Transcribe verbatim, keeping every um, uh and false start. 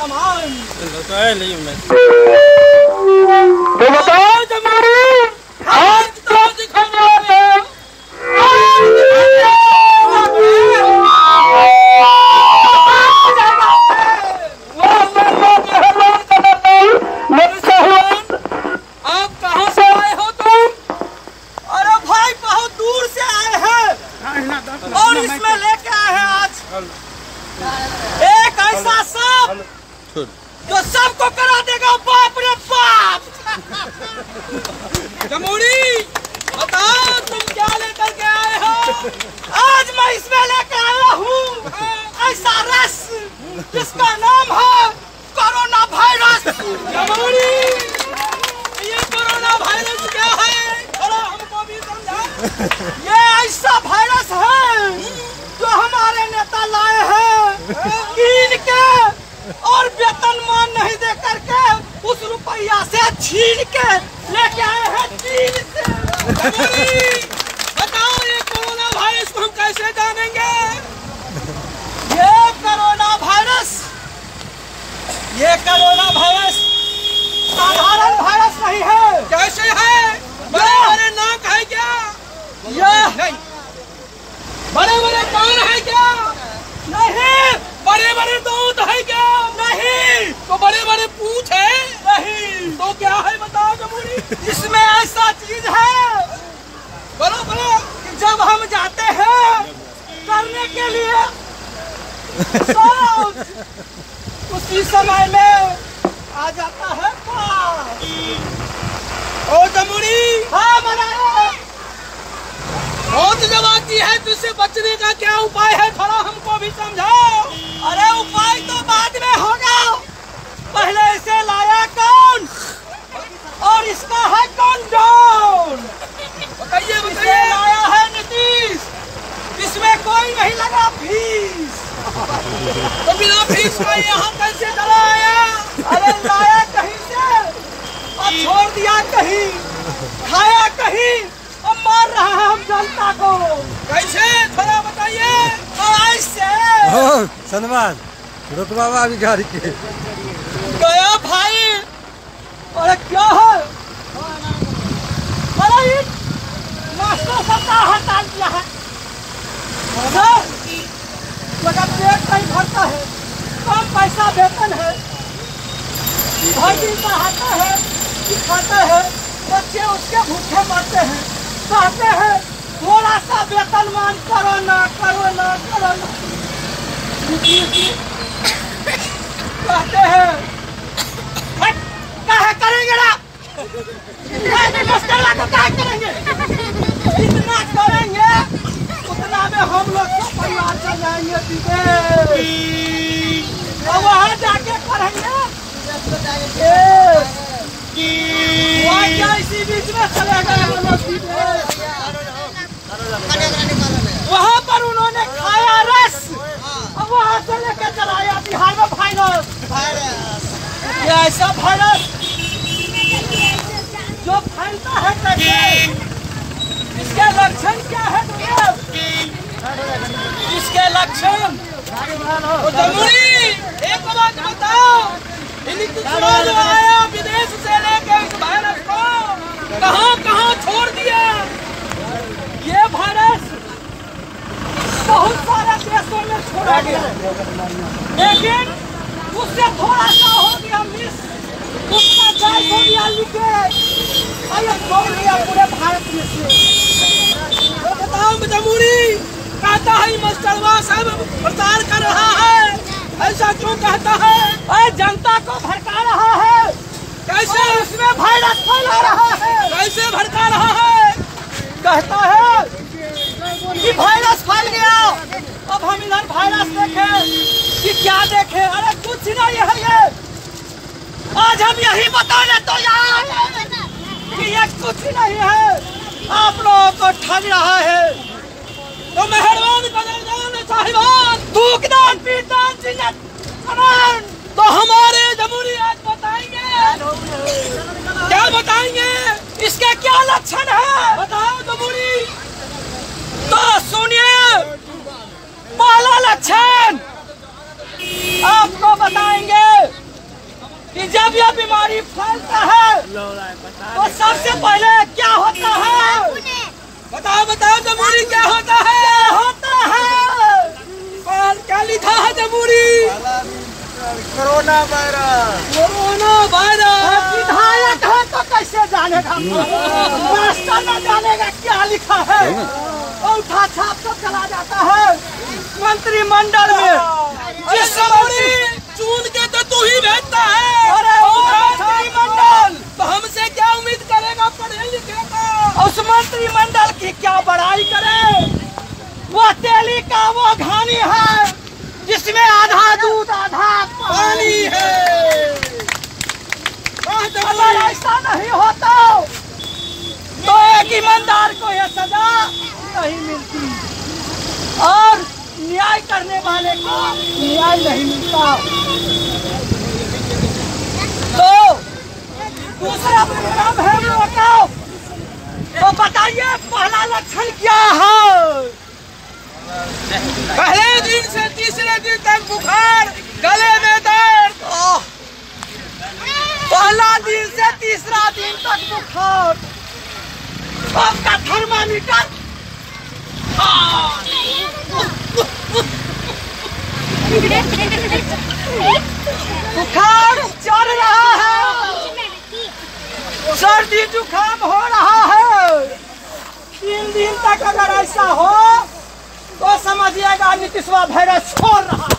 सामान। तो है नहीं मैं। तो बताओ जमुनी, हाथ तो दिखाओ। आप कहाँ से आए हो तुम? अरे भाई बहुत दूर से आए हैं और इसमें लेके आए हैं आज एक ऐसा सांप जो सबको करा देगा बाप रे बाप। जमुनी बताओ तुम क्या लेकर के आए हो? आज मैं इसमें लेकर आया हूँ ऐसा रस जिसका नाम है कोरोना वायरस। जमुनी ये कोरोना वायरस क्या है? थोड़ा हमको भी समझा। ये ऐसा वायरस है जो हमारे नेता लाए हैं कीन के और वेतनमान नहीं दे करके उस रुपया से छीन के लेके आए हैं चीन से। बताओ ये कोरोना वायरस को हम कैसे जानेंगे? ये कोरोना वायरस ये कोरोना वायरस साधारण वायरस नहीं है। कैसे है? बड़े बड़े नाक है क्या? ये बड़े बड़े कान है क्या? नहीं। बड़े बड़े दांत है क्या? नहीं। तो बड़े बड़े पूंछ है? नहीं। तो क्या है बताओ जमुनी? इसमें ऐसा चीज है बोलो बोलो कि जब हम जाते हैं करने के लिए शौच, उसी समय में आ जाता है पास। ओ जमुनी, हाँ बनाओ। मौत जब आती है तो इससे बचने का क्या उपाय है? थोड़ा हमको भी समझाओ। अरे उपाय तो बाद में होगा, पहले इसे लाया कौन और इसका है कौन डाउन? बताइए बताइए। लाया है नीतीश, इसमें कोई नहीं लगा फीस। तो बिना फीस का यहाँ कैसे चला आया? अरे लाया कहीं से और छोड़ दिया कहीं, खाया कहीं और मार रहा है हम जनता को। कैसे थोड़ा बताइए। ऐसे सनमान रुकवा भी गाड़ी के गया भाई। अरे क्या है? अरे ये मास्टर सबका हड़ताल किया है। लगा पेट नहीं भरता है, कम पैसा वेतन है, भाजी पढ़ाता है सिखाता है, बच्चे उसके भूखे मरते हैं। कहते हैं थोड़ा सा वेतन मान करो ना करो ना करो ना। कहते हैं क्या करेंगे ना क्या करेंगे? इतना करेंगे उतना में हम लोग को परिवार चल जाएंगे और वहाँ जाके करेंगे। इसी बीच में चले गए वहाँ पर उन्होंने खाया रस और वहाँ से लेकर चलाया बिहार में वायरस। ये ऐसा वायरस जो फैलता है कैसे? इसके लक्षण क्या है? इसके लक्षण जमुनी एक बात बताओ। जो आया विदेश से लेकर इस वायरस को कहाँ कहाँ छोड़ दिया? ये वायरस बहुत सारे देशों में छोड़ा गया, लेकिन उससे थोड़ा सा हो गया मिस, उसका जायज हो गया लीकेज और ये छोड़ दिया पूरे भारत में से। तो बताओ जमुनी, कहता है मास्टरवा साहब प्रचार कर रहा है, ऐसा क्यों कहता है? अरे जनता को भड़का रहा है। कैसे? इसमें वायरस फैला रहा है। कैसे भड़का रहा है? कहता है कि वायरस फैल गया, अब हम इधर वायरस देखे कि क्या देखे? अरे कुछ नहीं है ये। आज हम यही बताने तो यहाँ कि ये कुछ नहीं है, आप लोगों को ठग रहा है। तो मेहरबान कदरदान साहिबान, थूकदान पीरदान जिन्नत अमान, तो हमारे जमुनी आज बताएंगे। क्या बताएंगे? इसके क्या लक्षण है बताओ जमुनी। तो सुनिए, पहला लक्षण आपको बताएंगे कि जब यह बीमारी फैलता है तो सबसे पहले क्या होता है? बताओ बताओ जमूरी, क्या होता है? क्या होता है? कौन क्या लिखा है जमूरी? Corona virus. Corona virus. विधायक है तो कैसे जानेगा? मास्टर न जानेगा क्या लिखा है? उठा छाप तो चला जाता है मंत्रिमंडल में। जिस जमूरी चुन के तो तू ही भेजता है। अरे मंत्रिमंडल तो हमसे क्या उम्मीद करेगा पढ़े लिखे का? उस मंत्रिमंडल की क्या बड़ाई करे? वो तेली का वो घानी है जिसमें आधा दूध आधा पानी है। अगर ऐसा नहीं होता तो एक ईमानदार को यह सजा नहीं मिलती और न्याय करने वाले को न्याय नहीं मिलता। तो दूसरा प्रोग्राम है रोको। तो बताइए पहला लक्षण क्या है? पहले दिन से तीसरे दिन तक बुखार, गले में दर्द। पहला दिन से तीसरा दिन तक बुखार। आपका थर्मामीटर बुखार चढ़ रहा है, सर्दी जुकाम हो रहा है। तीन दिन तक अगर ऐसा हो तो समझिएगा नीतीशवा वायरस छोड़ रहा है।